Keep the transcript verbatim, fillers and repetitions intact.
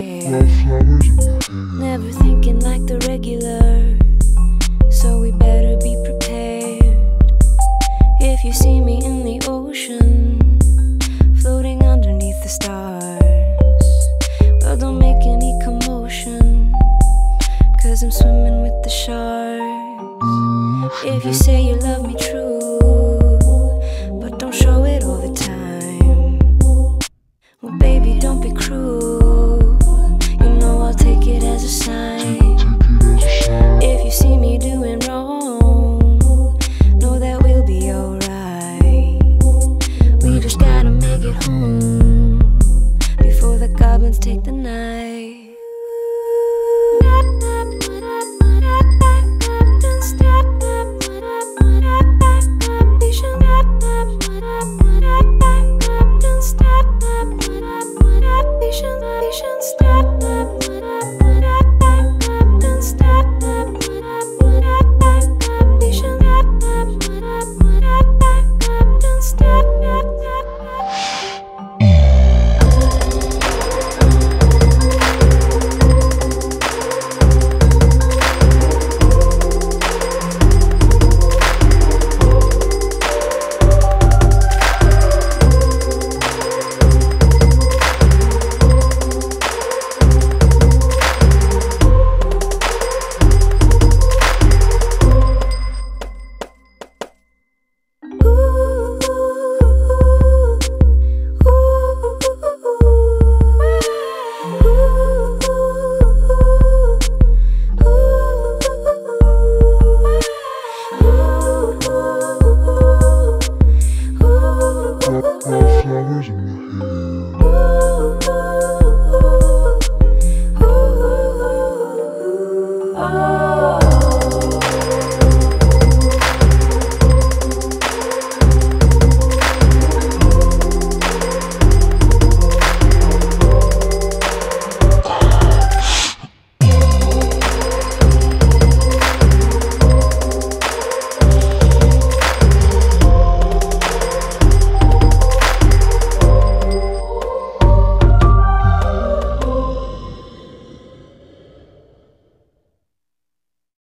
hair. Never thinking like the regular, so we better be prepared. If you see me in the ocean, floating underneath the stars, well, don't make any commotion, 'cause I'm swimming with the sharks. If you say you love me true, but don't show it all the time, well, baby, don't be cruel. You know I'll take it as a sign. If you see me doing wrong, know that we'll be alright. We just gotta make it home before the goblins take the night.